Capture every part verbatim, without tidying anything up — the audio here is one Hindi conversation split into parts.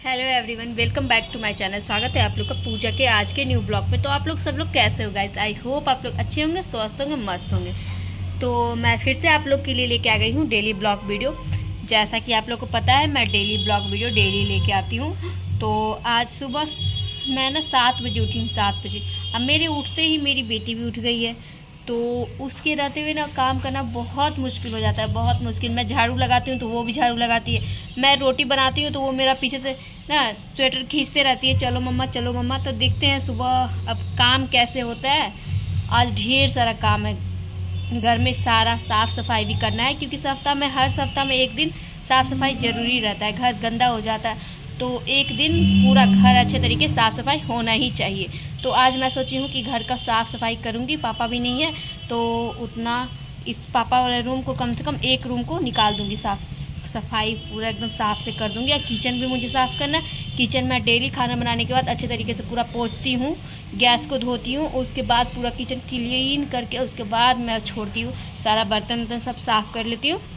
Hello everyone, welcome back to my channel. स्वागत है आप लोग का पूजा के आज के न्यू ब्लॉग में। तो आप लोग सब लोग कैसे हो गाइस? आई होप आप लोग अच्छे होंगे, स्वस्थ होंगे, मस्त होंगे। तो मैं फिर से आप लोग के लिए लेके आ गई हूँ डेली ब्लॉग वीडियो। जैसा कि आप लोग को पता है, मैं डेली ब्लॉग वीडियो डेली लेके आती हूँ। तो आज सुबह मैं ना सात बजे उठी हूँ, सात बजे। अब मेरे उठते ही मेरी बेटी भी उठ गई है, तो उसके रहते हुए ना काम करना बहुत मुश्किल हो जाता है, बहुत मुश्किल। मैं झाड़ू लगाती हूँ तो वो भी झाड़ू लगाती है, मैं रोटी बनाती हूँ तो वो मेरा पीछे से ना स्वेटर खींचते रहती है, चलो मम्मा चलो मम्मा। तो देखते हैं सुबह अब काम कैसे होता है। आज ढेर सारा काम है, घर में सारा साफ़ सफाई भी करना है, क्योंकि सप्ताह में हर सप्ताह में एक दिन साफ़ सफाई ज़रूरी रहता है। घर गंदा हो जाता है तो एक दिन पूरा घर अच्छे तरीके साफ़ सफाई होना ही चाहिए। तो आज मैं सोची हूँ कि घर का साफ़ सफाई करूँगी। पापा भी नहीं है तो उतना इस पापा वाले रूम को कम से कम एक रूम को निकाल दूँगी, साफ़ सफाई पूरा एकदम साफ़ से कर दूँगी। और किचन भी मुझे साफ़ करना है। किचन में डेली खाना बनाने के बाद अच्छे तरीके से पूरा पोंछती हूँ, गैस को धोती हूँ, उसके बाद पूरा किचन क्लीन करके उसके बाद मैं छोड़ती हूँ। सारा बर्तन वर्तन सब साफ़ कर लेती हूँ,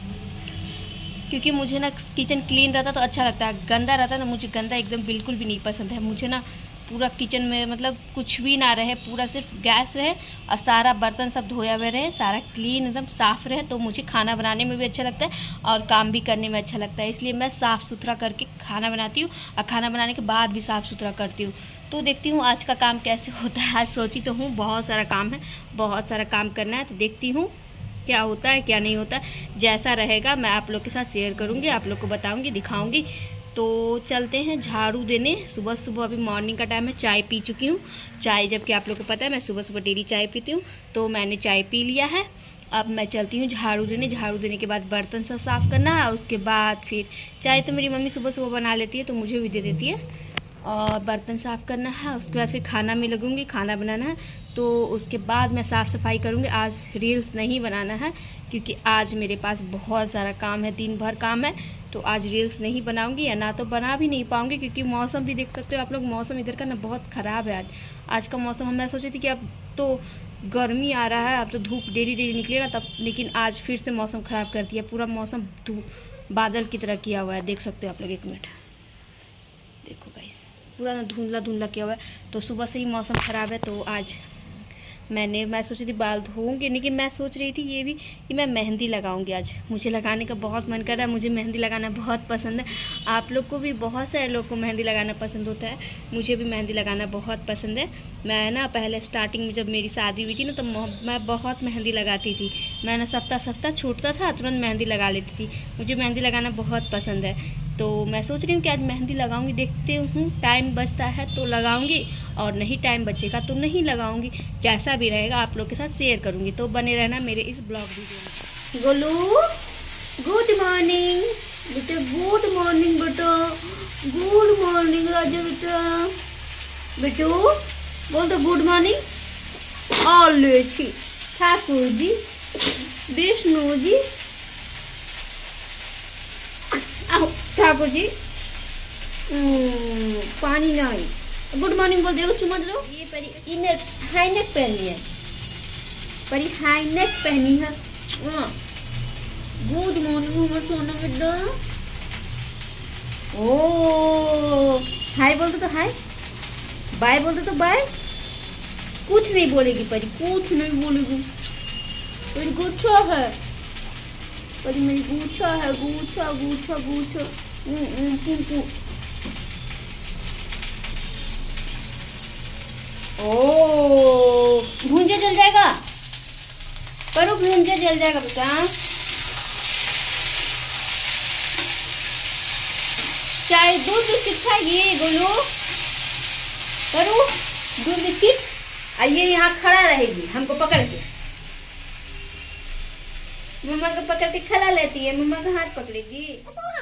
क्योंकि मुझे ना किचन क्लीन रहता तो अच्छा लगता है। गंदा रहता ना, मुझे गंदा एकदम बिल्कुल भी नहीं पसंद है। मुझे ना पूरा किचन में मतलब कुछ भी ना रहे, पूरा सिर्फ गैस रहे और सारा बर्तन सब धोया हुआ रहे, सारा क्लीन एकदम साफ़ रहे, तो मुझे खाना बनाने में भी अच्छा लगता है और काम भी करने में अच्छा लगता है। इसलिए मैं साफ़ सुथरा करके खाना बनाती हूँ और खाना बनाने के बाद भी साफ़ सुथरा करती हूँ। तो देखती हूँ आज का काम कैसे होता है। आज सोची तो हूँ बहुत सारा काम है, बहुत सारा काम करना है, तो देखती हूँ क्या होता है क्या नहीं होता। जैसा रहेगा मैं आप लोग के साथ शेयर करूँगी, आप लोग को बताऊँगी, दिखाऊँगी। तो चलते हैं झाड़ू देने। सुबह सुबह अभी मॉर्निंग का टाइम है, चाय पी चुकी हूँ। चाय जबकि आप लोग को पता है मैं सुबह सुबह डेली चाय पीती हूँ, तो मैंने चाय पी लिया है। अब मैं चलती हूँ झाड़ू देने। झाड़ू देने के बाद बर्तन सब साफ़ करना है, उसके बाद फिर चाय तो मेरी मम्मी सुबह सुबह बना लेती है तो मुझे भी दे देती है, और बर्तन साफ़ करना है। उसके बाद फिर खाना में लगूँगी, खाना बनाना है। तो उसके बाद मैं साफ़ सफाई करूँगी। आज रील्स नहीं बनाना है क्योंकि आज मेरे पास बहुत सारा काम है, दिन भर काम है। तो आज रील्स नहीं बनाऊँगी, या ना तो बना भी नहीं पाऊँगी, क्योंकि मौसम भी देख सकते हो आप लोग। मौसम इधर का ना बहुत ख़राब है। आज आज का मौसम मैं सोची थी कि अब तो गर्मी आ रहा है, अब तो धूप डेली डेली निकलेगा तब, लेकिन आज फिर से मौसम ख़राब कर दिया। पूरा मौसम धूप बादल की तरह किया हुआ है, देख सकते हो आप लोग। एक मिनट देखो गाइस, पूरा ना धुंधला धुंधला किया हुआ है। तो सुबह से ही मौसम ख़राब है, तो आज मैंने मैं सोची थी बाल धोऊंगी, लेकिन मैं सोच रही थी ये भी कि मैं मेहंदी लगाऊंगी। आज मुझे लगाने का बहुत मन कर रहा है, मुझे मेहंदी लगाना बहुत पसंद है। आप लोग को भी, बहुत सारे लोग को मेहंदी लगाना पसंद होता है, मुझे भी मेहंदी लगाना बहुत पसंद है। मैं ना पहले स्टार्टिंग में जब मेरी शादी हुई थी ना, तो मैं बहुत मेहंदी लगाती थी। मैं ना सप्ताह सप्ताह छूटता था, तुरंत मेहंदी लगा लेती थी। मुझे मेहंदी लगाना बहुत पसंद है। तो मैं सोच रही हूँ कि आज मेहंदी लगाऊंगी। देखते हूँ टाइम बचता है तो लगाऊंगी, और नहीं टाइम बचेगा तो नहीं लगाऊंगी। जैसा भी रहेगा आप लोग के साथ शेयर करूंगी, तो बने रहना मेरे इस ब्लॉग वीडियो में। गोलू, गुड मॉर्निंग बेटा, गुड मॉर्निंग बेटा, गुड मॉर्निंग राजा बेटा। बेटू बोल दो गुड मॉर्निंग। ऑले छी ठाकुर जी, विष्णु जी, ठाकुर जी, पानी नहीं। गुड मॉर्निंग बोल दो, चुमा दो। ये परी इनर हाई नेक पहनी है, परी हाई नेक पहनी है। गुड मॉर्निंग हमारे सोना बेटा। ओ हाय बोल दो तो हाय, बाय बोल दो तो बाय। कुछ नहीं बोलेगी परी, कुछ नहीं बोलेगी। परी गुच्छा है, परी मेरी गुच्छा है, गुच्छा गुच्छा गुच्छा। ओ भूंजा जल जाएगा, पर भूंजा जल जाएगा बेटा। चाय दूध बिस्किट खाइए गोलू, करो दूध बिस्किट। आइए यहाँ खड़ा रहेगी, हमको पकड़ के, मम्मा को पकड़ के खड़ा लेती है, मम्मा का हाथ पकड़ेगी।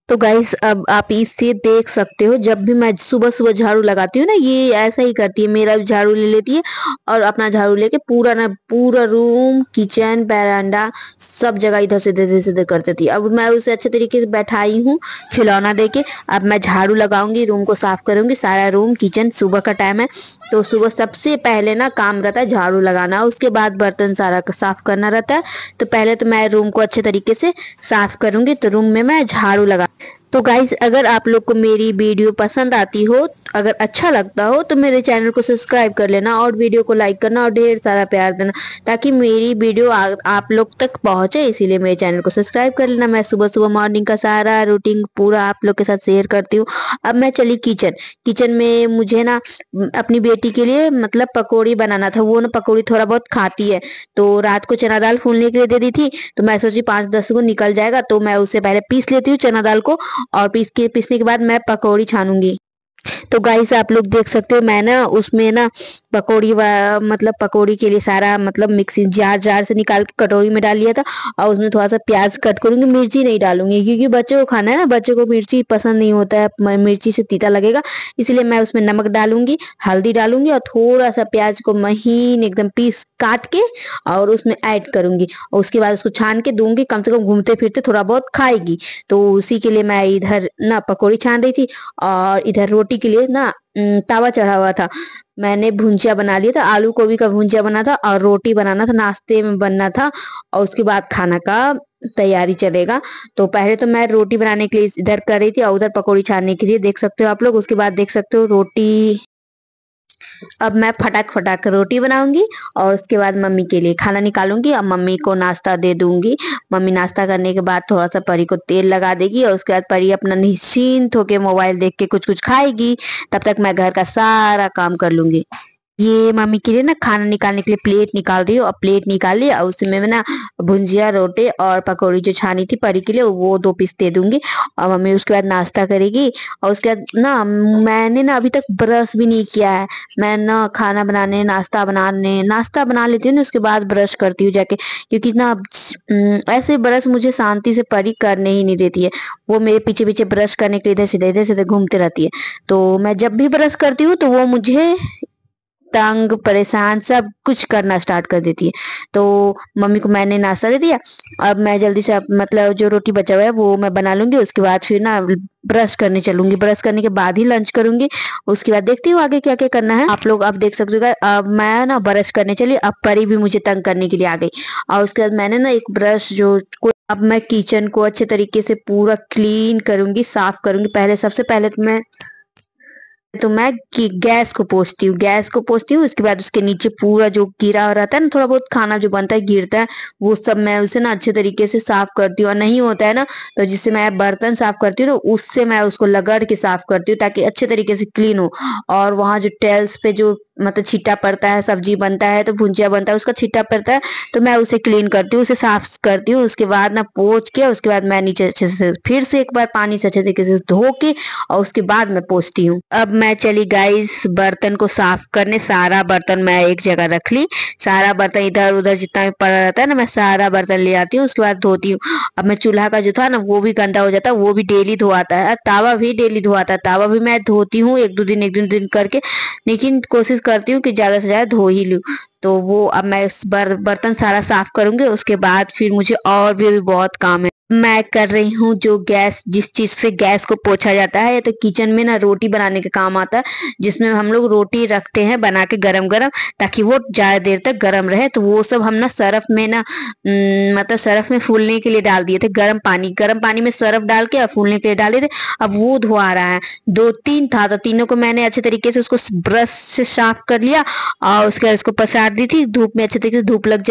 तो गाइस अब आप इससे देख सकते हो, जब भी मैं सुबह सुबह झाड़ू लगाती हूँ ना, ये ऐसा ही करती है, मेरा भी झाड़ू ले लेती है और अपना झाड़ू लेके पूरा ना पूरा रूम, किचन, बरामदा सब जगह इधर से इधर से इधर कर देती है। अब मैं उसे अच्छे तरीके से बैठाई हूँ खिलौना देके। अब मैं झाड़ू लगाऊंगी, रूम को साफ करूंगी, सारा रूम किचन। सुबह का टाइम है तो सुबह सबसे पहले ना काम रहता है झाड़ू लगाना, उसके बाद बर्तन सारा साफ करना रहता है। तो पहले तो मैं रूम को अच्छे तरीके से साफ करूंगी, तो रूम में मैं झाड़ू लगा। तो गाइज अगर आप लोग को मेरी वीडियो पसंद आती हो, अगर अच्छा लगता हो, तो मेरे चैनल को सब्सक्राइब कर लेना और वीडियो को लाइक करना और ढेर सारा प्यार देना, ताकि मेरी वीडियो आ, आप लोग तक पहुंचे। इसीलिए मेरे चैनल को सब्सक्राइब कर लेना। मैं सुबह सुबह मॉर्निंग का सारा रूटीन पूरा आप लोग के साथ शेयर करती हूँ। अब मैं चली किचन। किचन में मुझे ना अपनी बेटी के लिए मतलब पकौड़ी बनाना था। वो ना पकौड़ी थोड़ा बहुत खाती है, तो रात को चना दाल फूलने के लिए दे दी थी। तो मैं सोची पाँच दस को निकल जाएगा, तो मैं उससे पहले पीस लेती हूँ चना दाल को, और पीस के पीसने के बाद मैं पकौड़ी छानूंगी। तो गाइस आप लोग देख सकते हो, मैं ना उसमें ना पकौड़ी मतलब पकौड़ी के लिए सारा मतलब मिक्सी जार जार से निकाल के कटोरी में डाल लिया था। और उसमें थोड़ा सा प्याज कट करूंगी, मिर्ची नहीं डालूंगी क्योंकि बच्चों को खाना है ना, बच्चों को मिर्ची पसंद नहीं होता है, मिर्ची से तीता लगेगा। इसलिए मैं उसमें नमक डालूंगी, हल्दी डालूंगी और थोड़ा सा प्याज को महीन एकदम पीस काट के और उसमें ऐड करूंगी। और उसके बाद उसको छान के दूंगी, कम से कम घूमते फिरते थोड़ा बहुत खाएगी। तो उसी के लिए मैं इधर ना पकौड़ी छान रही थी और इधर रोटी के लिए ना तावा चढ़ा हुआ था। मैंने भुंजिया बना लिया था, आलू गोभी का भुंजिया बना था और रोटी बनाना था, नाश्ते में बनना था। और उसके बाद खाना का तैयारी चलेगा। तो पहले तो मैं रोटी बनाने के लिए इधर कर रही थी और उधर पकौड़ी छानने के लिए, देख सकते हो आप लोग। उसके बाद देख सकते हो रोटी, अब मैं फटाक फटाक रोटी बनाऊंगी और उसके बाद मम्मी के लिए खाना निकालूंगी और मम्मी को नाश्ता दे दूंगी। मम्मी नाश्ता करने के बाद थोड़ा सा परी को तेल लगा देगी और उसके बाद परी अपना निश्चिंत होके मोबाइल देख के कुछ कुछ खाएगी। तब तक मैं घर का सारा काम कर लूंगी। ये मम्मी के लिए ना खाना निकालने के लिए प्लेट निकाल रही हूँ। और प्लेट निकाली और उसमें मैं ना भुंजिया, रोटी और पकौड़ी जो छानी थी परी के लिए, वो दो पीस दे दूंगी। और मम्मी उसके बाद नाश्ता करेगी। और उसके बाद ना मैंने ना अभी तक ब्रश भी नहीं किया है। मैं ना खाना बनाने, नाश्ता बनाने, नाश्ता बना लेती हूँ ना, उसके बाद ब्रश करती हूँ जाके, क्योंकि ना ऐसे ब्रश मुझे शांति से परी करने ही नहीं देती है। वो मेरे पीछे पीछे ब्रश करने के लिए इधर से इधर से घूमते रहती है। तो मैं जब भी ब्रश करती हूँ तो वो मुझे तंग, परेशान, सब कुछ करना स्टार्ट कर देती है। तो मम्मी को मैंने नाश्ता दे दिया। अब मैं जल्दी से मतलब जो रोटी बचा हुआ है वो मैं बना लूंगी। उसके बाद फिर ना ब्रश करने चलूंगी, ब्रश करने के बाद ही लंच करूंगी। उसके बाद देखती हूँ आगे क्या क्या करना है। आप लोग अब देख सकते हो, अब मैं ना ब्रश करने चली, अब परी भी मुझे तंग करने के लिए आ गई। और उसके बाद मैंने ना एक ब्रश जो, अब मैं किचन को अच्छे तरीके से पूरा क्लीन करूंगी, साफ करूंगी। पहले सबसे पहले तो मैं तो मैं गैस को पोंछती हूँ, गैस को पोंछती हूँ। उसके बाद उसके नीचे पूरा जो कीड़ा रहता है ना, थोड़ा बहुत खाना जो बनता है गिरता है, वो सब मैं उसे ना अच्छे तरीके से साफ करती हूँ। और नहीं होता है ना, तो जिससे मैं बर्तन साफ करती हूँ ना, उससे मैं उसको लगड़ के साफ करती हूँ ताकि अच्छे तरीके से क्लीन हो। और वहां जो टेल्स पे जो मतलब छिट्टा पड़ता है, सब्जी बनता है तो भुंजिया बनता है, उसका छिट्टा पड़ता है, तो मैं उसे क्लीन करती हूँ, उसे साफ करती हूँ। उसके बाद ना पोंछ के उसके बाद मैं नीचे अच्छे से फिर से एक बार पानी से अच्छे तरीके से धो के और उसके बाद मैं पोंछती हूँ। अब मैं चली गाइस बर्तन को साफ करने। सारा बर्तन मैं एक जगह रख ली, सारा बर्तन इधर उधर जितना भी पड़ा रहता है ना, मैं सारा बर्तन ले आती हूँ, उसके बाद धोती हूँ। अब मैं चूल्हा का जो था ना वो भी गंदा हो जाता है, वो भी डेली धोआता है। तावा भी डेली धोआता है, तावा भी मैं धोती हूँ एक दो दिन एक दो दिन करके, लेकिन कोशिश करती हूँ कि ज्यादा से ज्यादा धो ही लूँ। तो वो अब मैं इस बर, बर्तन सारा साफ करूंगी। उसके बाद फिर मुझे और भी, भी बहुत काम है। मैं कर रही हूँ जो गैस, जिस चीज से गैस को पोछा जाता है, तो किचन में ना रोटी बनाने के काम आता है, जिसमें हम लोग रोटी रखते हैं बना के गरम गरम, ताकि वो ज्यादा देर तक गरम रहे। तो वो सब हम ना सरफ में ना मतलब सरफ में फूलने के लिए डाल दिए थे, गर्म पानी, गर्म पानी में सरफ डाल के और फूलने के लिए डाल दिए थे। अब वो धोआ रहा है। दो तीन था तो तीनों को मैंने अच्छे तरीके से उसको ब्रश से साफ कर लिया और उसके बाद उसको पसार दी थी धूप में, अच्छे तरीके से धूप लग जाए।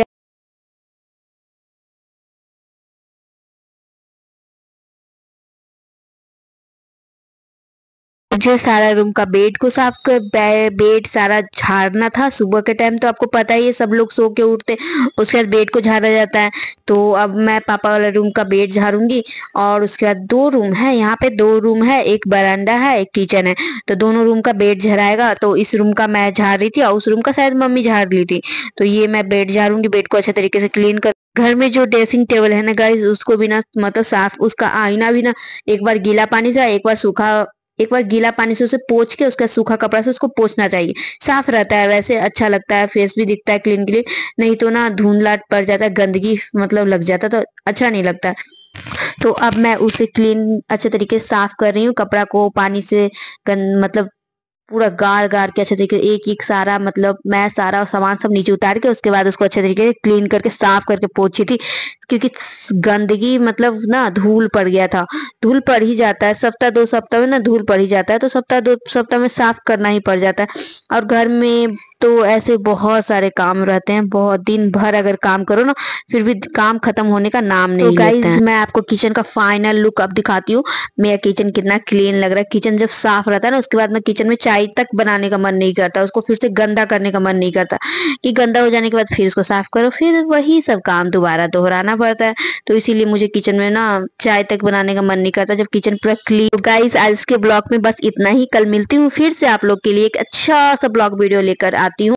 मुझे सारा रूम का बेड को साफ कर, बे, बेड सारा झाड़ना था। सुबह के टाइम तो आपको पता ही है, सब लोग सो के उठते, उसके बाद बेड को झाड़ा जाता है। तो अब मैं पापा वाला रूम का बेड झाड़ूंगी। और उसके बाद दो रूम है, यहाँ पे दो रूम है, एक बरामदा है, एक किचन है, तो दोनों रूम का बेड झड़ाएगा। तो इस रूम का मैं झाड़ रही थी और उस रूम का शायद मम्मी झाड़ ली थी। तो ये मैं बेड झाड़ूंगी, बेड को अच्छे तरीके से क्लीन कर घर में जो ड्रेसिंग टेबल है ना गाइस, उसको भी ना मतलब साफ, उसका आईना भी ना एक बार गीला पानी से एक बार सूखा, एक बार गीला पानी से उसे पोंछ के उसका सूखा कपड़ा से उसको पोंछना चाहिए। साफ रहता है, वैसे अच्छा लगता है, फेस भी दिखता है क्लीन क्लीन। नहीं तो ना धुंधलाट पड़ जाता है, गंदगी मतलब लग जाता है तो अच्छा नहीं लगता। तो अब मैं उसे क्लीन अच्छे तरीके से साफ कर रही हूँ, कपड़ा को पानी से गंद मतलब पूरा गार गार के अच्छे तरीके एक एक सारा मतलब मैं सारा सामान सब नीचे उतार के उसके बाद उसको अच्छे तरीके से क्लीन करके साफ करके पोंछी थी, क्योंकि गंदगी मतलब ना धूल पड़ गया था। धूल पड़ ही जाता है, सप्ताह दो सप्ताह में ना धूल पड़ ही जाता है, तो सप्ताह दो सप्ताह में साफ करना ही पड़ जाता है। और घर में तो ऐसे बहुत सारे काम रहते हैं, बहुत दिन भर अगर काम करो ना फिर भी काम खत्म होने का नाम नहीं लेता है। तो गाइस मैं आपको किचन का फाइनल लुक अब दिखाती हूँ, मेरा किचन कितना क्लीन लग रहा है। किचन जब साफ रहता है ना उसके बाद ना किचन में चाय तक बनाने का मन नहीं करता, उसको फिर से गंदा करने का मन नहीं करता, कि गंदा हो जाने के बाद फिर उसको साफ करो, फिर वही सब काम दोबारा दोहराना पड़ता है। तो इसीलिए मुझे किचन में ना चाय तक बनाने का मन नहीं करता जब किचन पूरा क्लीन। तो गाइस आज के ब्लॉग में बस इतना ही, कल मिलती हूँ फिर से आप लोग के लिए एक अच्छा सा ब्लॉग वीडियो लेकर आती हूँ।